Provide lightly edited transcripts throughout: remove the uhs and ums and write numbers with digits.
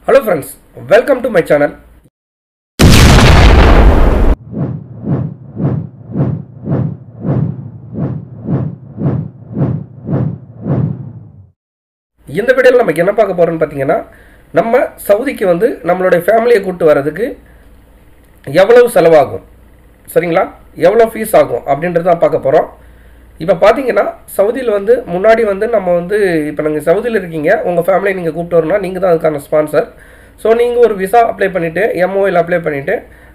Hello friends, welcome to my channel. இந்த வீடியோல நம்ம என்ன பார்க்க போறோம்னு பாத்தீங்கன்னா நம்ம சவுதிக்கு வந்து நம்மளுடைய ஃபேமிலியை கூட்டி வரதுக்கு எவ்வளவு செலவாகும் சரிங்களா எவ்வளவு ஃபீஸ் ஆகும் அப்படின்றத பார்க்க போறோம். இப்போ பாத்தீங்கன்னா சவுதில வந்து முன்னாடி வந்து நம்ம வந்து இப்போ நீங்க சவுதில இருக்கீங்க உங்க ஃபேமிலியை நீங்க கூட்டி வரணும்னா நீங்க தான் அதுக்கான ஸ்பான்சர். சோ நீங்க ஒரு விசா அப்ளை பண்ணிட்டு MOL அப்ளை பண்ணிட்டு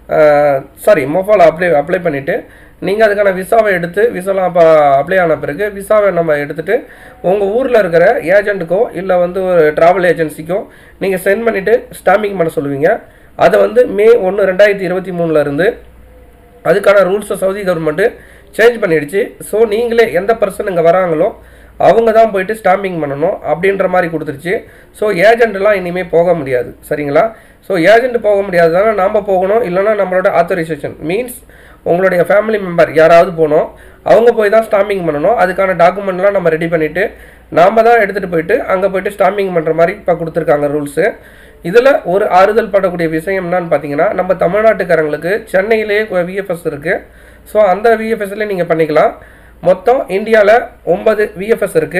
மோஃபால அப்ளை பண்ணிட்டு நீங்க அதுக்கான விசாவை எடுத்து விசாலாம் அப்ளை ஆன பிறகு விசாவை நம்ம எடுத்துட்டு உங்க ஊர்ல இருக்கிற ஏஜென்ட்க்கோ இல்ல வந்து ஒரு டிராவல் ஏஜென்சிக்கோ நீங்க சென்ட் பண்ணிட்டு ஸ்டாம்பிங் பண்ண சொல்லுவீங்க. அது வந்து மே 1 2023ல இருந்து அதுக்கான ரூல்ஸ் சவுதி கவர்மெண்ட் சேஞ்ச் பண்ணிடுச்சு. சோ நீங்களே எந்த பர்சன் இங்க வராங்களோ அவங்க தான் போயிட்டு ஸ்டாம்பிங் பண்ணணும் அப்படின்ற மாதிரி கொடுத்துருச்சு. சோ ஏஜென்ட்லாம் இனிமே போக முடியாது சரிங்களா. சோ ஏஜென்ட் போக முடியாதுன்னா நாம போகணும் இல்லனா நம்மளோட ஆத்தரைசேஷன் மீன்ஸ் உங்களுடைய ஃபேமிலி மெம்பர் யாராவது போணும் அவங்க போய் தான் ஸ்டாம்பிங் பண்ணணும். அதுக்கான டாக்குமெண்ட்லாம் நம்ம ரெடி பண்ணிட்டு நாம தான் எடுத்துட்டு போயிட்டு அங்க போயிட்டு ஸ்டாம்பிங் பண்ற மாதிரி இப்ப கொடுத்திருக்காங்க ரூல்ஸ். இதுல ஒரு ஆறுதல் படக்கூடிய விஷயம் என்னன்னு பாத்தீங்கன்னா நம்ம தமிழ்நாட்டுக்காரங்களுக்கு சென்னையிலேயே VFS இருக்கு. சோ அந்த VFSல நீங்க பண்ணிக்கலாம். மொத்தம் இந்தியால 9 VFS இருக்கு.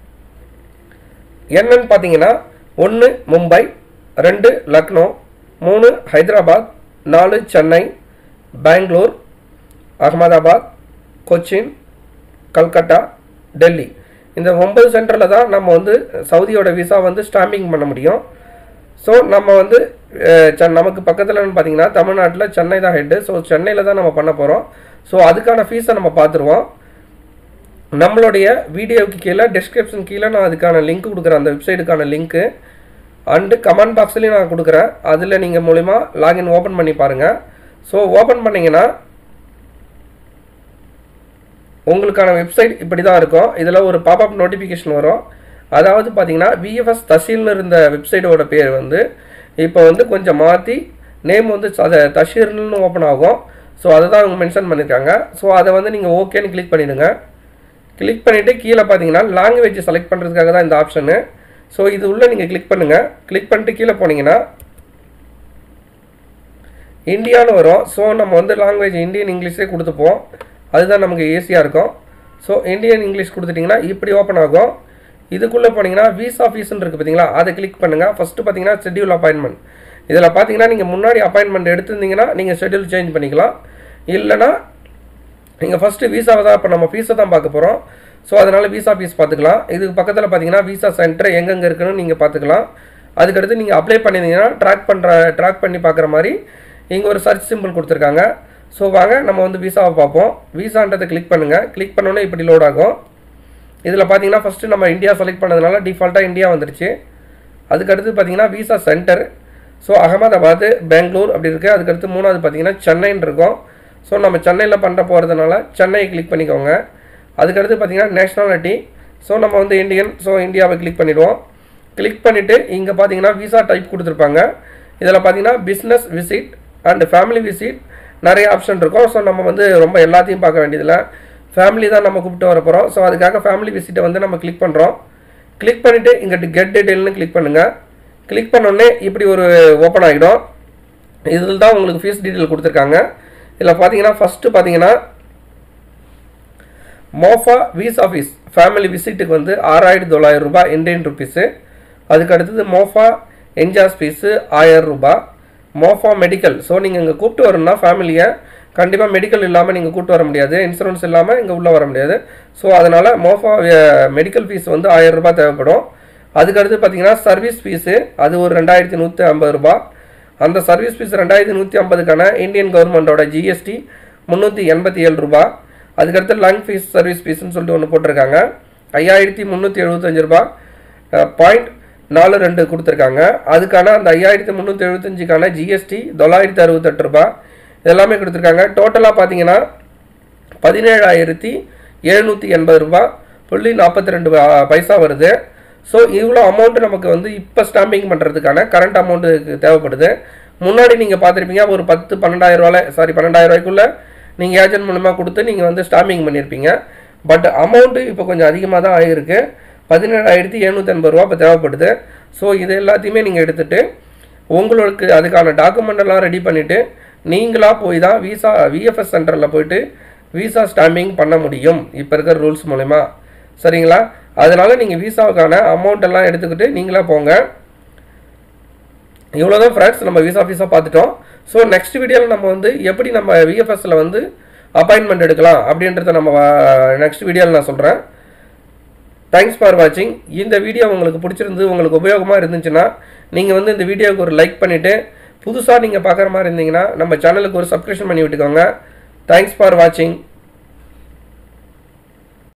என்னன்னு பாத்தீங்கன்னா 1 மும்பை, 2 லக்னோ, 3 ஹைதராபாத், 4 சென்னை, பெங்களூர், அகமதாபாத், கொச்சின், கல்கட்டா, டெல்லி. இந்த 9 சென்டர்ல தான் நம்ம வந்து சவுதியோட விசா வந்து ஸ்டாம்பிங் பண்ண முடியும். சோ நம்ம வந்து நமக்கு பக்கத்துலன்னு பாத்தீங்கன்னா தமிழ்நாட்டுல சென்னை தான் ஹெட். சோ சென்னையில தான் நம்ம பண்ண போறோம். சோ அதுக்கான ஃபீஸை நம்ம பார்த்துருவோம். நம்மளுடைய வீடியோவுக்கு கீழே டிஸ்கிரிப்ஷன் கீழே நான் அதுக்கான லிங்க் கொடுக்குறேன். அந்த வெப்சைட்டுக்கான லிங்க் அண்ட் கமெண்ட் பாக்ஸ்லயும் நான் கொடுக்குறேன். அதுல நீங்க மூலமா லாகின் ஓபன் பண்ணி பாருங்க. சோ ஓபன் பண்ணீங்கன்னா உங்களுக்கான வெப்சைட் இப்படி தான் இருக்கும். இதுல ஒரு பாப்அப் நோட்டிஃபிகேஷன் வரும். அதாவது பாத்தீங்கன்னா VFS தஷீர்னு இருந்த வெப்சைட்டோட பேர் வந்து இப்போ வந்து கொஞ்சம் மாத்தி நேம் வந்து தஷீர்னு ஓபன் ஆகும். சோ அதை தான் அவங்க மென்ஷன் பண்ணிருக்காங்க. சோ அதை வந்து நீங்க ஓகேன்னு கிளிக் பண்ணிடுங்க. கிளிக் பண்ணிட்டு கீழே பாத்தீங்கன்னா லாங்குவேஜ் செலக்ட் பண்றதுக்காக தான் இந்த ஆப்ஷன். சோ இது உள்ள நீங்க கிளிக் பண்ணுங்க. கிளிக் பண்ணிட்டு கீழே போனீங்கன்னா இந்தியான்னு வரும். சோ நம்ம வந்து லாங்குவேஜ் இந்தியன் இங்கிலீஷே கொடுத்துப்போம். அதுதான் நமக்கு ஈஸியா இருக்கும். சோ இந்தியன் இங்கிலீஷ் கொடுத்துட்டீங்கன்னா இப்படி ஓபன் ஆகும். இதுக்குள்ள போனீங்கன்னா விசா ஃபீஸ்ன்னு இருக்கு பாத்தீங்களா அதை கிளிக் பண்ணுங்க. ஃபர்ஸ்ட் பாத்தீங்கன்னா ஷெட்யூல் அப்பாயின்மெண்ட். இதுல பாத்தீங்கன்னா நீங்க முன்னாடி அப்பாயின்மெண்ட் எடுத்துட்டீங்கன்னா நீங்க ஷெட்யூல் சேஞ்ச் பண்ணிக்கலாம். இல்லனா நீங்க ஃபர்ஸ்ட் விசாவை தான் இப்ப நம்ம ஃபீஸை தான் பார்க்க போறோம். சோ அதனால விசா ஃபீஸ் பாத்துக்கலாம். இதுக்கு பக்கத்துல பாத்தீங்கன்னா விசா சென்டர் எங்கங்க இருக்குன்னு நீங்க பாத்துக்கலாம். அதுக்கு அடுத்து நீங்க அப்ளை பண்ணிட்டீங்கன்னா ட்ராக் பண்ணி பார்க்குற மாதிரி இங்க ஒரு சர்ச் சிம்பிள் கொடுத்திருக்காங்க. சோ வாங்க நம்ம வந்து விசாவை பார்ப்போம். விசான்றதை கிளிக் பண்ணுங்க. கிளிக் பண்ணோனே இப்படி லோட் ஆகும். இதுல பாத்தீங்கன்னா ஃபர்ஸ்ட் நம்ம இந்தியா செலக்ட் பண்ணதுனால டிஃபால்ட்டா இந்தியா வந்துருச்சு. அதுக்கு அடுத்து பாத்தீங்கன்னா visa centre so Ahmedabad, Bangalore அப்படி இருக்கு. அதுக்கு அடுத்து மூணாவது பாத்தீங்கன்னா சென்னைன்னு இருக்கும். சோ நம்ம சென்னையில பண்ண போறதுனால சென்னையை கிளிக் பண்ணிக்கோங்க. அதுக்கு அடுத்து பாத்தீங்கன்னா நேஷனாலிட்டி சோ நம்ம வந்து இந்தியன். சோ இந்தியாவை கிளிக் பண்ணிடுவோம். கிளிக் பண்ணிட்டு இங்க பாத்தீங்கன்னா விசா டைப் கொடுத்திருப்பாங்க. இதுல பாத்தீங்கன்னா business visit and family visit நிறைய ஆப்ஷன் இருக்கும். சோ நம்ம வந்து ரொம்ப எல்லாத்தையும் பார்க்க வேண்டியதில்லை. ஃபேமிலி தான் நம்ம கூப்பிட்டு வர போறோம். சோ அதுக்காக ஃபேமிலி விசிட்டை வந்து நம்ம கிளிக் பண்றோம். கிளிக் பண்ணிட்டு இங்க கெட் டீடைல்னு கிளிக் பண்ணுங்க. கிளிக் பண்ண உடனே இப்படி ஒரு ஓபன் ஆகிடும். இதுல தான் உங்களுக்கு ஃபீஸ் டீடைல் கொடுத்திருக்காங்க. இதுல பாத்தீங்கன்னா ஃபர்ஸ்ட் பாத்தீங்கன்னா மோஃபா விசா ஃபீஸ் ஃபேமிலி விசிட்டுக்கு வந்து 6900 ரூபாய் இந்தியன் ருபீஸ். அதுக்கு அடுத்து மோஃபா என்ஜாஸ் ஃபீஸ் 1000 ரூபாய். மோஃபா மெடிக்கல் சோ நீங்க இங்க கூப்பிட்டு வரணும்னா ஃபேமிலியை கண்டிப்பா மெடிக்கல் இல்லாம நீங்க கூட்டி வர முடியாது. இன்சூரன்ஸ் இல்லாம இங்க உள்ள வர முடியாது. சோ அதனால மோஃபா மெடிக்கல் ஃபீஸ் வந்து 1000 ரூபாய் தேவைப்படும். அதுக்கு அடுத்து பாத்தீங்கன்னா சர்வீஸ் ஃபீஸ் அது ஒரு 2150 ரூபாய். அந்த சர்வீஸ் ஃபீஸ் 2150க்கான இந்தியன் கவர்மெண்டோட GST 387 ரூபாய். அதுக்கு அடுத்து லங் ஃபீஸ் சர்வீஸ் ஃபீஸ்னு சொல்லிட்டு ஒன்னு போட்டிருக்காங்க 5375 ரூபாய். 0.42 கொடுத்திருக்காங்க. அதுக்கான அந்த 5375க்கான GST 968 ரூபாய். இதெல்லாமே கொடுத்திருக்காங்க. டோட்டலா பாத்தீங்கன்னா 17780 ரூபாய் 42 பைசா வருது. சோ இவ்வளவு அமௌண்ட் நமக்கு வந்து இப்ப ஸ்டாம்பிங் பண்றதுக்கான கரண்ட் அமௌண்ட் தேவைப்படுது. முன்னாடி நீங்க பாத்திருப்பீங்க ஒரு 10-12 ரூபாய் 12,000 ரூபாய்க்குள்ள நீங்க ஏஜென்ட் மூலமா கொடுத்து நீங்க வந்து ஸ்டாம்பிங் பண்ணிருப்பீங்க. பட் அமௌண்ட் இப்போ கொஞ்சம் அதிகமா தான் ஆயிருக்கு. 17780 ரூபாய் தேவைப்படுது. சோ இது எல்லாத்தையுமே நீங்க எடுத்துட்டு உங்களுக்கு அதுக்கான டாக்குமெண்ட் எல்லாம் ரெடி பண்ணிவிட்டு நீங்களாக போய் தான் விஎஃப்எஸ் சென்டரில் போயிட்டு விசா ஸ்டாம்பிங் பண்ண முடியும் இப்போ இருக்கிற ரூல்ஸ் மூலமா. சரிங்களா? அதனால் நீங்கள் விசாவுக்கான அமௌண்ட் எல்லாம் எடுத்துக்கிட்டு நீங்களாக போங்க. இவ்வளோதான் ஃப்ரெண்ட்ஸ், நம்ம விசா ஃபீஸாக பார்த்துட்டோம். ஸோ நெக்ஸ்ட் வீடியோவில் நம்ம வந்து எப்படி நம்ம விஎஃப்எஸில் வந்து அப்பாயின்மெண்ட் எடுக்கலாம் அப்படின்றத நம்ம நெக்ஸ்ட் வீடியோவில் நான் சொல்கிறேன். தேங்க்ஸ் ஃபார் வாட்சிங். இந்த வீடியோ உங்களுக்கு பிடிச்சிருந்து உங்களுக்கு உபயோகமாக இருந்துச்சுன்னா நீங்கள் வந்து இந்த வீடியோவுக்கு ஒரு லைக் பண்ணிவிட்டு புதுசாக நீங்கள் பார்க்குற மாதிரி இருந்தீங்கன்னா நம்ம சேனலுக்கு ஒரு சப்ஸ்கிரிப்ஷன் பண்ணி விட்டுக்கோங்க. தேங்க்ஸ் ஃபார் வாட்சிங்.